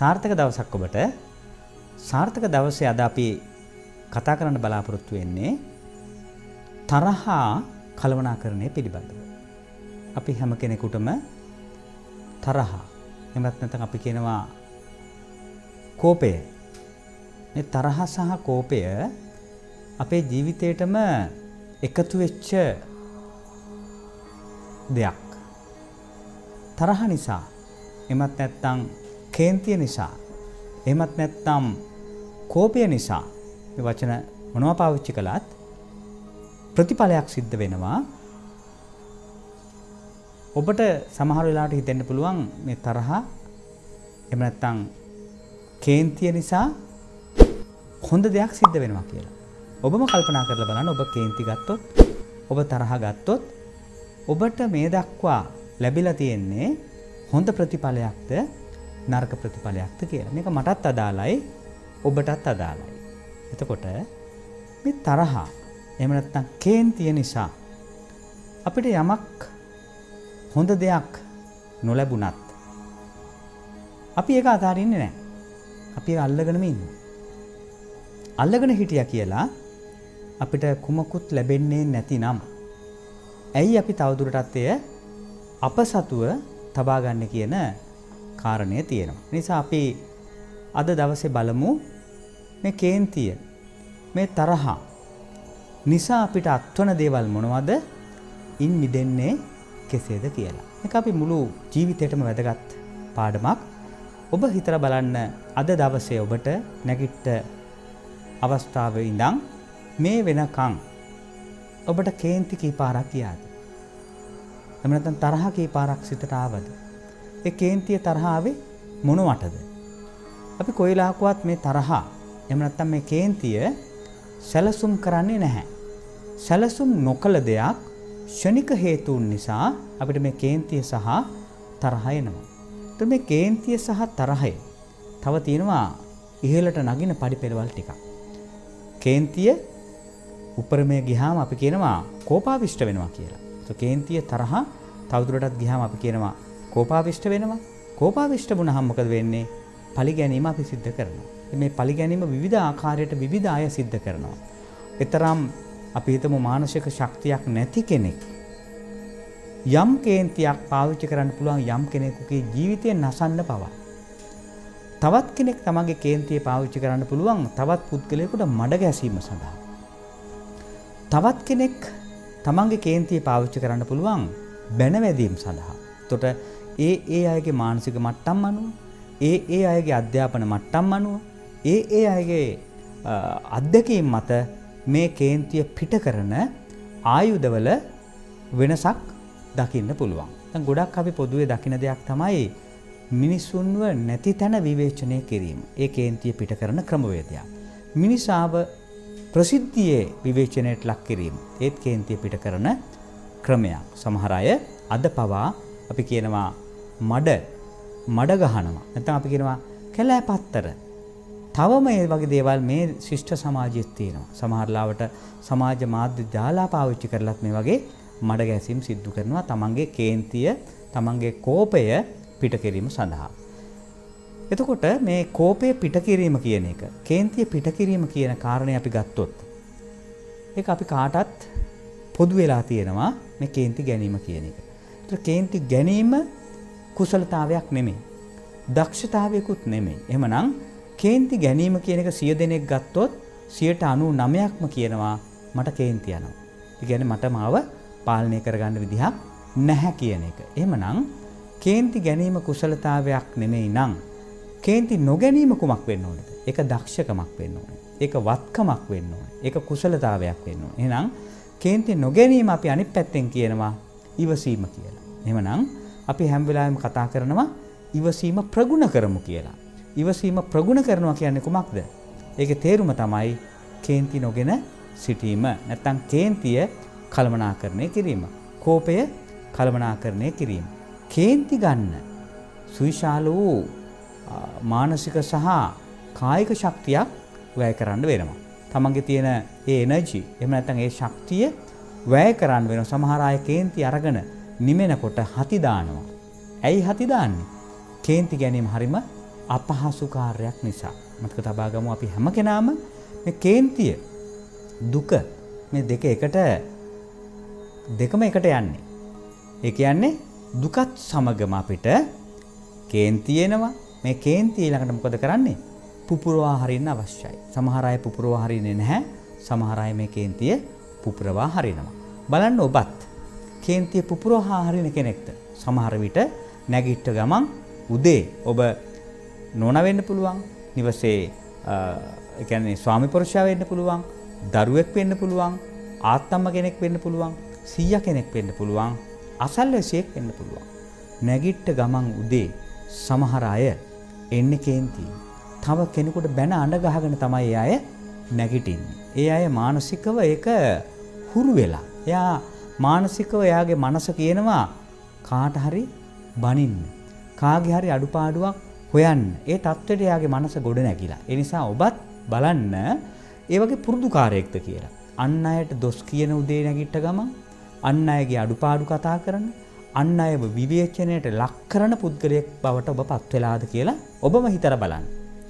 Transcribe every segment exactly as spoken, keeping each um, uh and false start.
සාර්ථක දවසක් ඔබට. සාර්ථක දවසේ අද අපි කතා කරන්න බලාපොරොත්තු වෙන්නේ තරහා කළමනාකරණය පිළිබඳව. අපි හැම කෙනෙකුටම තරහා එහෙම නැත්නම් අපි කියනවා කෝපය. මේ තරහ සහ කෝපය අපේ ජීවිතේටම එකතු වෙච්ච දෙයක්. තරහ නිසා එමත් නැත්නම් කේන්තිය නිසා එමත් නැත්නම් කෝපය නිසා මේ වචන මොනවා පාවිච්චි කළත් ප්‍රතිඵලයක් සිද්ධ වෙනවා. ඔබට සමහර වෙලාවට හිතෙන්න පුළුවන් මේ තරහ එහෙම නැත්නම් කේන්තිය නිසා හොඳ දෙයක් සිද්ධ වෙනවා කියලා. ඔබම කල්පනා කරලා බලන්න ඔබ කේන්ති ගත්තොත් ඔබ තරහ ගත්තොත් ඔබට මේ දක්වා ලැබිලා තියෙන්නේ හොඳ ප්‍රතිඵලයක්ද නරක ප්‍රතිඵලයක්ද කියලා. මේක මටත් අදාළයි ඔබටත් අදාළයි. එතකොට මේ තරහ එහෙම නැත්නම් කේන්තිය නිසා අපිට යමක් හොඳ දෙයක් නොලැබුණත් අපි ඒක අතාරින්නේ නැහැ. අපි ඒක අල්ලගෙනම ඉන්නවා. අල්ලගෙන හිටියා කියලා අපිට කුමකුත් ලැබෙන්නේ නැතිනම් ඇයි අපි තවදුරටත් එය අප සතුව තබා ගන්න කියන කාරණය තියෙනවා. නිසා අපි අද දවසේ බලමු මේ කේන්තිය මේ තරහ නිසා අපිට අත්වන දේවල් මොනවද? ඉන් මිදෙන්නේ කෙසේද කියලා. මේක අපි මුළු ජීවිතේටම වැදගත් පාඩමක්. ඔබ හිතලා බලන්න අද දවසේ ඔබට නැගිට අවස්ථාවේ ඉඳන් මේ වෙනකන් ඔබට කේන්ති කී පාරක් ගියාද? එහෙම නැත්නම් තරහ කී පාරක් සිතට ආවද? ඒ කේන්තිය තරහ ආවේ මොනවටද? අපි කොයිලාකවත් මේ තරහ එහෙම නැත්නම් මේ කේන්තිය සැලසුම් කරන්නේ නැහැ. සැලසුම් නොකළ දෙයක් ෂණික හේතුන් නිසා අපිට මේ කේන්තිය සහ තරහ එනවා. ඒත් මේ කේන්තිය සහ තරහය තව තියෙනවා ඉහළට නගින පඩිපෙළවල් ටිකක්. කේන්තිය උපරමයේ ගියාම අපි කියනවා කෝපාවිෂ්ඨ වෙනවා කියලා. ඒ කේන්තිය තරහ තවදුරටත් ගියාම අපි කියනවා කෝපාවිෂ්ඨ වෙනවා. කෝපාවිෂ්ඨ වුණාම මොකද වෙන්නේ? පරිගැනීම අපි සිද්ධ කරනවා. මේ පරිගැනීම විවිධ ආකාරයට විවිධ අය සිද්ධ කරනවා. ඒතරම් අපි හිතමු මානසික ශක්තියක් නැති කෙනෙක් යම් කේන්තියක් පාවිච්චි කරන්න පුළුවන් යම් කෙනෙකුගේ ජීවිතය නසන්න පවා. තවත් කෙනෙක් තමගේ කේන්තිය පාවිච්චි කරන්න පුළුවන් තවත් පුද්ගලයෙකුට මඩ ගැසීම සඳහා. තවත් කෙනෙක් තමන්ගේ කේන්තිය පාවිච්චි කරන්න පුළුවන් බැන වැදීම සඳහා. එතකොට ඒ ඒ අයගේ මානසික මට්ටම් අනුව, ඒ ඒ අයගේ අධ්‍යාපන මට්ටම් අනුව, ඒ ඒ අයගේ අත්දැකීම් මත මේ කේන්තිය පිට කරන ආයුධවල වෙනසක් දකින්න පුළුවන්. දැන් ගොඩක් අපි පොදුවේ දකින දෙයක් තමයි මිනිසුන්ව නැති තැන විවේචනය කිරීම. ඒ කේන්තිය පිට කරන ක්‍රමවේදයක්. මිනිසාව ප්‍රසිද්ධියේ විවේචනයට ලක් කිරීම. ඒත් කේන්තිය පිට කරන ක්‍රමයක්. සමහර අය අද පවා අපි කියනවා මඩ මඩ ගහනවා. නැත්නම් අපි කියනවා කැලෑපත්තර. තවම මේ වගේ දේවල් මේ ශිෂ්ට සමාජයේ තියෙනවා. සමහර ලාවට සමාජ මාධ්‍ය දාලා පාවිච්චි කරලත් මේ වගේ මඩ ගැසීම් සිද්ධ කරනවා තමන්ගේ කේන්තිය, තමන්ගේ කෝපය පිට කිරීම සඳහා. එතකොට මේ කෝපය පිට කිරීම කියන එක, කේන්තිය පිට කිරීම කියන කාරණේ අපි ගත්තොත් ඒක අපි කාටත් පොදු වෙලා තියෙනවා මේ කේන්ති ගැනීම කියන එක. ඒතර කේන්ති ගැනීම කුසලතාවයක් නෙමෙයි. දක්ෂතාවයකුත් නෙමෙයි. එහෙමනම් කේන්ති ගැනීම කියන එක සිය දෙනෙක් ගත්තොත් සියයට අනූනවයක්ම කියනවා මට කේන්ති යනවා. ඒ කියන්නේ මට මාව පාලනය කරගන්න විදිහක් නැහැ කියන එක. එහෙමනම් කේන්ති ගැනීම කුසලතාවයක් නෙමෙයි නම් කේන්ති නොගැනීම කුමක් වෙන්න ඕනද? ඒක දක්ෂකමක් වෙන්න ඕනේ. ඒක වත්කමක් වෙන්න ඕනේ. ඒක කුසලතාවයක් වෙන්න ඕනේ. එහෙනම් කේන්ති නොගැනීම අපි අනිත් පැත්තෙන් කියනවා ඉවසීම කියලා. එහෙමනම් අපි හැම වෙලාවෙම කතා කරනවා ඉවසීම ප්‍රගුණ කරමු කියලා. ඉවසීම ප්‍රගුණ කරනවා කියන්නේ කුමක්ද? ඒකේ තේරුම තමයි කේන්ති නොගෙන සිටීම. නැත්තම් කේන්තිය කළමනාකරණය කිරීම. කෝපය කළමනාකරණය කිරීම. කේන්ති ගන්න සුවිශාල වූ මානසික සහ කායික ශක්තියක් වැය කරන්න වෙනවා. තමන්ගේ තියෙන ඒ එනර්ජි එහෙම නැත්නම් ඒ ශක්තිය වැය කරන්න වෙනවා. සමහර අය කේන්ති අරගෙන නිමෙනකොට හති දානවා. ඇයි හති දාන්නේ? කේන්ති ගැනීම හරීම අපහසු කාර්යයක් නිසා. මතක තබා ගමු අපි හැම කෙනාම මේ කේන්තිය දුක මේ දෙක එකට දෙකම එකට යන්නේ. ඒ කියන්නේ දුකත් සමගම අපිට කේන්තිය එනවා. මේ කේන්තිය ළඟට මොකද කරන්නේ? පුපුරවා හරින්න අවශ්‍යයි. සමහර අය පුපුරවා හරින්නේ නැහැ. සමහර අය මේ කේන්තිය පුපුරවා හරිනවා. බලන්න ඔබත් කේන්තිය පුපුරවා හරින කෙනෙක්ද? සමහර විට නැගිට ගමන් උදේ ඔබ නෝනා වෙන්න පුළුවන්. නිවසේ ඒ කියන්නේ ස්වාමි පුරුෂයා වෙන්න පුළුවන්. දරුවෙක් වෙන්න පුළුවන්. ආත්තම්ම කෙනෙක් වෙන්න පුළුවන්. සීයා කෙනෙක් වෙන්න පුළුවන්. අසල්වැසියෙක් වෙන්න පුළුවන්. නැගිට ගමන් උදේ සමහර අය එන්නේ කේන්තිය. තව කෙනෙකුට බැන අඬ ගහගෙන තමයි ඒ අය නැගිටින්නේ. ඒ අය මානසිකව ඒක හුරු වෙලා. එයා මානසිකව එයාගේ මනස කියනවා කාට හරි බනින්න. කාගේ හරි අඩුපාඩුවක් හොයන්න. ඒ தත්වෙට එයාගේ මනස ගොඩ නැගිලා. ඒ නිසා ඔබත් බලන්න ඒ වගේ පුරුදුකාරයෙක්ද කියලා. අන් අයට දොස් කියන උදේ නැගිට ගමන් අන් අයගේ අඩුපාඩු කතා කරන, අන් අයව විවේචනයට ලක් කරන පුද්ගලයෙක් බවට ඔබ පත් වෙලාද කියලා ඔබම හිතලා බලන්න.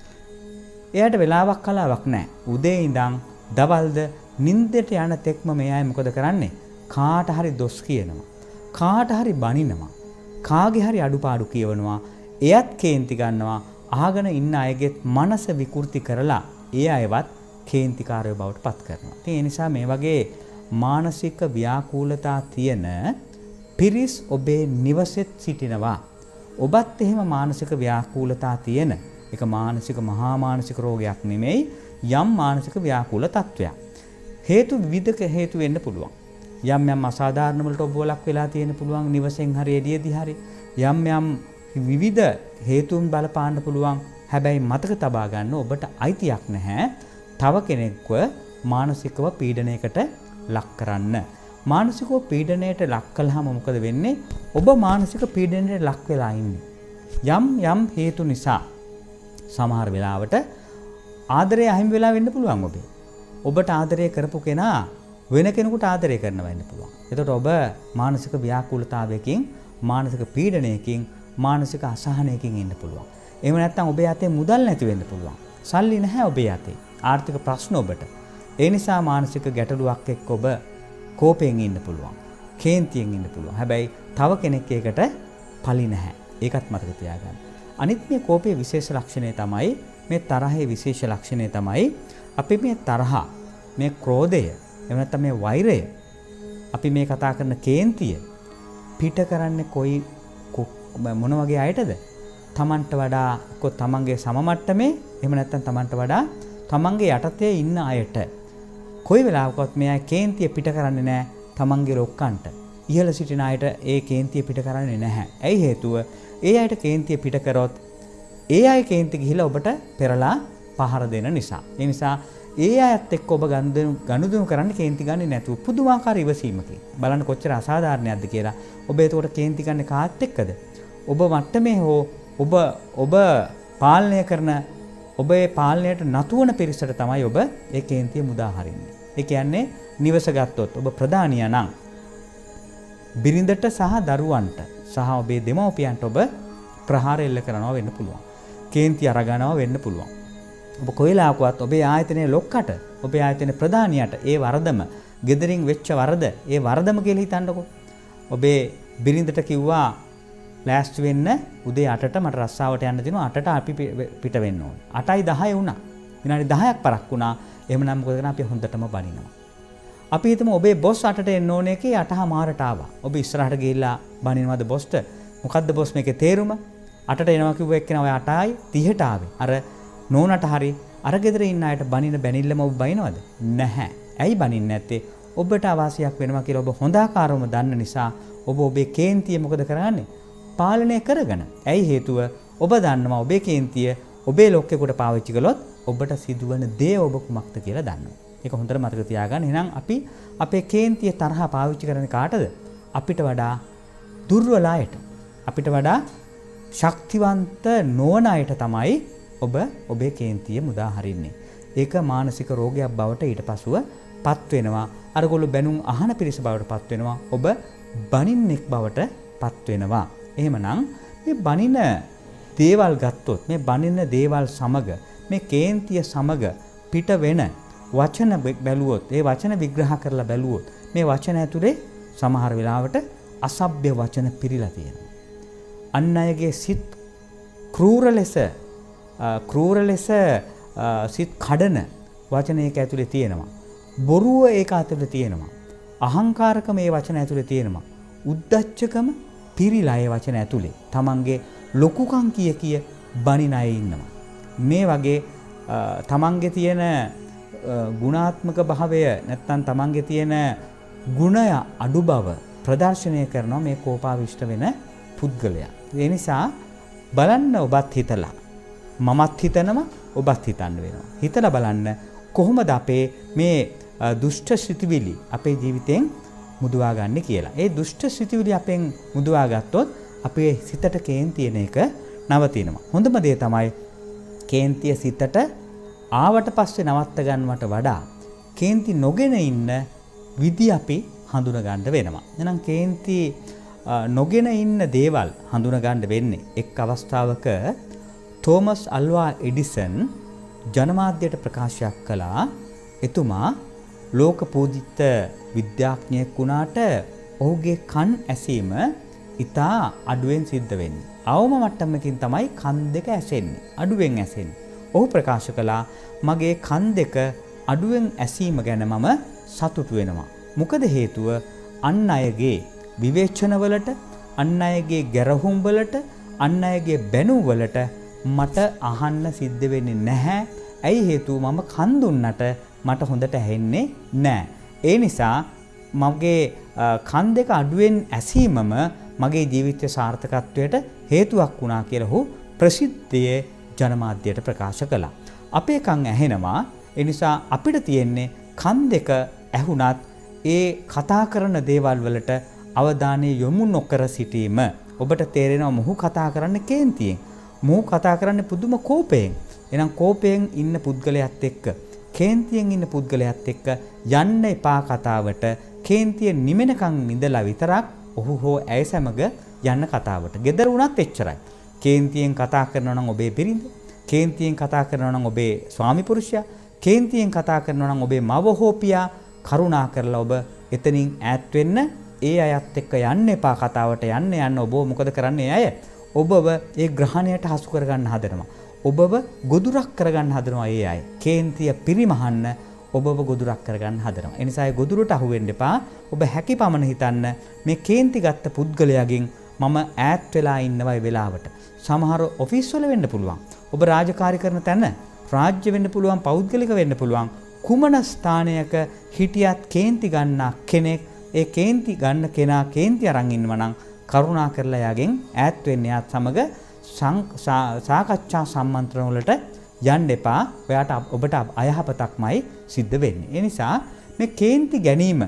එයාට වෙලාවක් කලාවක් නැහැ. උදේ ඉඳන් දවල්ද නිින්දට යන තෙක්ම මේ අය මොකද කරන්නේ? කාට හරි දොස් කියනවා. කාට හරි බනිනවා. කාගේ හරි අඩුපාඩු කියවනවා. එයත් කේන්ති ගන්නවා. අහගෙන ඉන්න අයගේ මනස විකෘති කරලා ඒ අයවත් කේන්තිකාරයෝ බවට පත් කරනවා. ඒ නිසා මේ වගේ මානසික ව්‍යාකූලතා තියෙන පිරිස් ඔබේ නිවසෙත් සිටිනවා. ඔබත් එහෙම මානසික ව්‍යාකූලතා තියෙන එක මානසික මහා මානසික රෝගයක් නෙමෙයි යම් මානසික ව්‍යාකූල තත්වයක්. හේතු විවිධ හේතු වෙන්න පුළුවන්. යම් යම් අසාධාරණ වලට ඔබ ලක් වෙලා තියෙන පුළුවන් නිවසෙන් හරි එළියදී හරි යම් යම් විවිධ හේතුන් බලපාන්න පුළුවන්. හැබැයි මතක තබා ගන්න ඔබට අයිතියක් නැහැ තව කෙනෙක්ව මානසිකව පීඩනයකට ලක් කරන්න. මානසිකව පීඩනයට ලක් කළාම මොකද වෙන්නේ? ඔබ මානසික පීඩනයට ලක් වෙලා ඉන්නේ. යම් යම් හේතු නිසා සමහර වෙලාවට ආදරය අහිමි වෙලා වෙන්න පුළුවන් ඔබේ. ඔබට ආදරය කරපු කෙනා වෙන කෙනෙකුට ආදරය කරනවා වෙන්න පුළුවන්. එතකොට ඔබ මානසික ව්‍යාකූලතාවයකින්, මානසික පීඩනයකින්, මානසික අසහනයකින් ඉන්න පුළුවන්. එහෙම නැත්නම් ඔබේ අතේ මුදල් නැති වෙන්න පුළුවන්. සල්ලි නැහැ ඔබේ අතේ. ආර්ථික ප්‍රශ්න ඔබට. ඒ නිසා මානසික ගැටලුවක් එක්ක ඔබ කෝපයෙන් ඉන්න පුළුවන්. කේන්තියෙන් ඉන්න පුළුවන්. හැබැයි තව කෙනෙක් ඒකට පලි නැහැ. ඒකත් මතක තියාගන්න. අනිත් මේ කෝපයේ විශේෂ ලක්ෂණය තමයි මේ තරහේ විශේෂ ලක්ෂණය තමයි අපි මේ තරහ, මේ ක්‍රෝධය, එහෙම නැත්නම් මේ වෛරය, අපි මේ කතා කරන කේන්තිය පිට කරන්නේ කොයි මොන වගේ අයටද? තමන්ට වඩා කො තමන්ගේ සම මට්ටමේ, එහෙම නැත්නම් තමන්ට වඩා තමන්ගේ යටතේ ඉන්න අයට. කොයි වෙලාවකවත් මේ අය කේන්තිය පිට කරන්නේ නැහැ තමන්ගේ ලොක්කන්ට. ඉහළ සිටින අයට ඒ කේන්තිය පිට කරන්නේ නැහැ. ඇයි හේතුව? ඒ අයට කේන්තිය පිට කරොත් ඒ අය කේන්ති ගිහිලා ඔබට පෙරලා පහර දෙන නිසා. ඒ නිසා ඒ අයත් එක්ක ඔබ ගනුදෙනු කරන්න කේන්ති ගන්නේ නැතුව පුදුමාකාර ඉවසීමකින්. බලන්න කොච්චර අසාධාරණයක්ද කියලා. ඔබ ඒකට කේන්ති ගන්නේ කාත් එක්කද? ඔබ මට්ටමේ හෝ ඔබ ඔබ පාලනය කරන ඔබේ පාලනයට නතුවන පිරිසට තමයි ඔබ ඒ කේන්තිය මුදා හරින්නේ. ඒ කියන්නේ නිවස ගත්තොත් ඔබ ප්‍රධානියා නම් බිරිඳට සහ දරුවන්ට සහ ඔබේ දෙමව්පියන්ට ඔබ ප්‍රහාර එල්ල කරනවා වෙන්න පුළුවන්. කේන්ති අරගනවා වෙන්න පුළුවන්. ඔබ කොයිලාකවත් ඔබේ ආයතනයේ ලොක්කට, ඔබේ ආයතනයේ ප්‍රධානියට ඒ වරදම, gederin වෙච්ච වරද, ඒ වරදම කියලා හිතන්නකෝ. ඔබේ බිරිඳට කිව්වා ලෑස්ති වෙන්න උදේ අටට මට රස්සාවට යන්න දෙනවා, අටට අපි පිට වෙන්න ඕනේ. අටයි දහය වුණා. විනාඩි දහයක් පරක් වුණා. එහෙමනම් මොකද කරන්නේ? අපි හොඳටම බනිනවා. අපි හිතමු ඔබේ බොස් අටට එන්න ඕනේ කී අටහමාරට ආවා. ඔබ ඉස්සරහට ගිහිල්ලා බනිනවද බොස්ට? මොකද්ද බොස් මේකේ තේරුම? අටට එනවා කිව්ව එක්කෙනා ඔය අටයි තිහට ආවේ. අර නෝනට හරි අර ගෙදර ඉන්න අයට බනින බැනිල්ලම ඔබ බනිනවද? නැහැ. ඇයි බනින්නේ නැත්තේ? ඔබට අවාසියක් වෙනවා කියලා ඔබ හොඳාකාරවම දන්න නිසා ඔබ ඔබේ කේන්තිය මොකද කරන්නේ? පාලනය කරගෙන. ඇයි හේතුව? ඔබ දන්නවා ඔබේ කේන්තිය ඔබේ ලොක්කෙකුට පාවිච්චි කළොත් ඔබට සිදුවන දේ ඔබ කුමක්ද කියලා දන්නවා. ඒක හොඳට මතක තියාගන්න. එහෙනම් අපි අපේ කේන්තිය තරහ පාවිච්චි කරන්නේ කාටද? අපිට වඩා දුර්වල අයට. අපිට වඩා ශක්තිවන්ත නොවන අයට තමයි ඔබ ඔබේ කේන්තිය මුදා හරින්නේ. ඒක මානසික රෝගයක් බවට ඊට පසුව පත් වෙනවා. අරගොල්ලෝ බැනුම් අහන පිරිස බවට පත් වෙනවා. ඔබ බනින්නෙක් බවට පත් වෙනවා. එහෙමනම් මේ බනින දේවල් ගත්තොත් මේ බනින දේවල් සමග මේ කේන්තිය සමග පිට වෙන වචන බැලුවොත් ඒ වචන විග්‍රහ කරලා බැලුවොත් මේ වචන ඇතුලේ සමහර වෙලාවට අසභ්‍ය වචන පිරීලා තියෙනවා. අන් අයගේ සිත් ක්‍රූර ලෙස ක්‍රූර ලෙස සිත් කඩන වචන ඒක ඇතුලේ තියෙනවා. බොරුව ඒක ඇතුලේ තියෙනවා. අහංකාරකම මේ වචන ඇතුලේ තියෙනවා. උද්දච්චකම පිරීලා ඒ වචන ඇතුලේ තමන්ගේ ලොකුකම් කිය කිය බනින අය ඉන්නවා. මේ වගේ තමන්ගේ තියෙන ගුණාත්මක භාවය නැත්නම් තමන්ගේ තියෙන ගුණය අඩු බව ප්‍රදර්ශනය කරනවා මේ කෝපාවිෂ්ඨ වෙන පුද්ගලයා. ඒ නිසා බලන්න ඔබත් හිතලා මමත් හිතනවා ඔබත් හිතන්න වෙනවා. හිතලා බලන්න කොහොමද අපේ මේ දුෂ්ට සිතුවිලි අපේ ජීවිතෙන් මුදවා ගන්න කියලා. ඒ දුෂ්ට සිතුවිලි අපෙන් මුදවා ගත්තොත් අපේ සිතට කේන්තියන එක නවතිනවා. හොඳම දේ තමයි කේන්තිය සිතට ආවට පස්සේ නවත්ත ගන්නවට වඩා කේන්ති නොගෙන ඉන්න විදි අපි හඳුන ගන්න වෙනවා. එහෙනම් කේන්ති නොගෙන ඉන්න දේවල් හඳුන ගන්න වෙන්නේ එක් අවස්ථාවක තෝමස් අල්වා එඩිසන් ජනමාධ්‍යයට ප්‍රකාශයක් කළා. එතුමා ලෝක පූජිත විද්‍යාඥයෙක් වුණාට ඔහුගේ කන් ඇසීම ඉතා අඩුවෙන් සිද්ධ වෙන්නේ. අවම මට්ටමකින් තමයි කන් දෙක ඇසෙන්නේ. අඩුවෙන් ඇසෙන්නේ. ඔහු ප්‍රකාශ කළා මගේ කන් දෙක අඩුවෙන් ඇසීම ගැන මම සතුටු වෙනවා. මොකද හේතුව අන් අයගේ විවේචනවලට, අන් අයගේ ගැරහුම් වලට, අන් අයගේ බැනුම් වලට මට අහන්න සිද්ධ වෙන්නේ නැහැ. ඇයි හේතුව මම කන් දුන්නට මට හොඳට ඇහෙන්නේ නැහැ. ඒ නිසා මගේ කන් දෙක අඩුවෙන් ඇසීමම මගේ ජීවිතය සාර්ථකත්වයට හේතුවක් වුණා කියලා ඔහු ප්‍රසිද්ධියේ ජනමාධ්‍යයට ප්‍රකාශ කළා. අපේ කන් ඇහෙනවා. ඒ නිසා අපිට තියෙන්නේ කන් දෙක ඇහුණත් ඒ කතා කරන දේවල් වලට අවධානය යොමු නොකර සිටීම. ඔබට තේරෙනවා මොහු කතා කරන්නේ කේන්තියෙන්. මොහු කතා කරන්නේ පුදුම කෝපයෙන්. එහෙනම් කෝපයෙන් ඉන්න පුද්ගලයාත් එක්ක කේන්තියෙන් ඉන්න පුද්ගලයාත් එක්ක යන්න එපා කතාවට. කේන්තිය නිමෙනකන් ඉඳලා විතරක් ඔහු හෝ ඇය සමග යන්න කතාවට. ගෙදර වුණත් එච්චරයි. කේන්තියෙන් කතා කරනවා නම් ඔබේ බිරිඳ, කේන්තියෙන් කතා කරනවා නම් ඔබේ ස්වාමි පුරුෂයා, කේන්තියෙන් කතා කරනවා නම් ඔබේ මව හෝ පියා, කරුණා කරලා ඔබ එතනින් ඈත් වෙන්න. ඒ අයත් එක්ක යන්න එපා කතාවට. යන්න යන්න ඔබ මොකද කරන්නේ අය? ඔබව ඒ ග්‍රහණයට හසු කරගන්න හදනවා. ඔබව ගොදුරක් කරගන්න හදනවා ඒ අය. කේන්තිය පිරිමහන්න ඔබව ගොදුරක් කරගන්න හදනවා. ඒ නිසා ඒ ගොදුරට අහු වෙන්න එපා. ඔබ හැකි පමණ හිතන්න මේ කේන්ති ගත්ත පුද්ගලයාගෙන් මම ඈත් වෙලා ඉන්නවා ඒ වෙලාවට. සමහර ඔෆිස් වල වෙන්න පුළුවන්. ඔබ රාජකාරී කරන තැන රාජ්‍ය වෙන්න පුළුවන්, පෞද්ගලික වෙන්න පුළුවන්. කුමන ස්ථානයක හිටියත් කේන්ති ගන්න කෙනෙක්, ඒ කේන්ති ගන්න කෙනා කේන්ති අරන් ඉන්නවා නම් කරුණා කරලා යාගෙන් ඈත් වෙන්න. යාත් සමග සාකච්ඡා සම්මන්ත්‍රණ වලට යන්න එපා. ඔයාට ඔබට අයහපතක්මයි සිද්ධ වෙන්නේ. ඒ නිසා මේ කේන්ති ගැනීම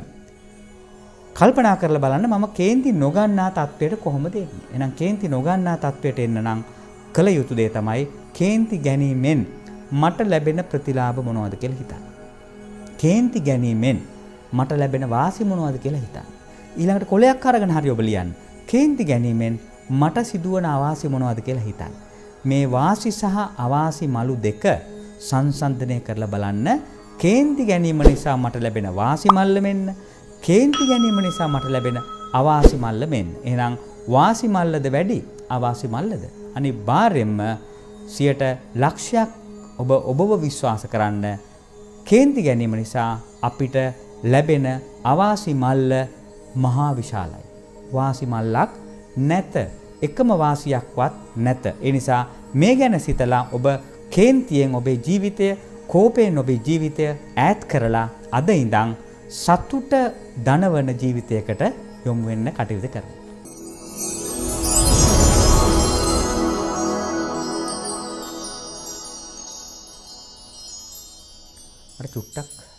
කල්පනා කරලා බලන්න මම කේන්ති නොගන්නා තත්වයට කොහොමද එන්නේ? එහෙනම් කේන්ති නොගන්නා තත්වයට එන්න නම් කළ යුතු දේ තමයි කේන්ති ගැනීමෙන් මට ලැබෙන ප්‍රතිලාභ මොනවද කියලා හිතන්න. කේන්ති ගැනීමෙන් මට ලැබෙන වාසි මොනවද කියලා හිතන්න. ඊළඟට කොලයක් අරගෙන හරි ඔබ ලියන්න. කේන්ති ගැනීමෙන් මට සිදුවන අවාසි මොනවද කියලා හිතන්න. මේ වාසි සහ අවාසි මලු දෙක සංසන්දනය කරලා බලන්න. කේන්ති ගැනීම නිසා මට ලැබෙන වාසි මල්ල මෙන්න, කේන්ති ගැනීම නිසා මට ලැබෙන අවාසි මල්ල මෙන්න. එහෙනම් වාසි මල්ලද වැඩි අවාසි මල්ලද? අනිවාර්යෙන්ම සියයට ලක්ෂයක් ඔබ ඔබව විශ්වාස කරන්න. කේන්ති ගැනීම නිසා අපිට ලැබෙන අවාසි මල්ල මහා විශාලයි. වාසි මල්ලක් නැත. එකම වාසියක්වත් නැත. ඒ නිසා මේ ගැන සිතලා ඔබ කේන්තියෙන් ඔබේ ජීවිතය, කෝපයෙන් ඔබේ ජීවිතය ඈත් කරලා අද ඉඳන් සතුට දනවන ජීවිතයකට යොමු වෙන්න කටයුතු කරන්න. අර චුට්ටක්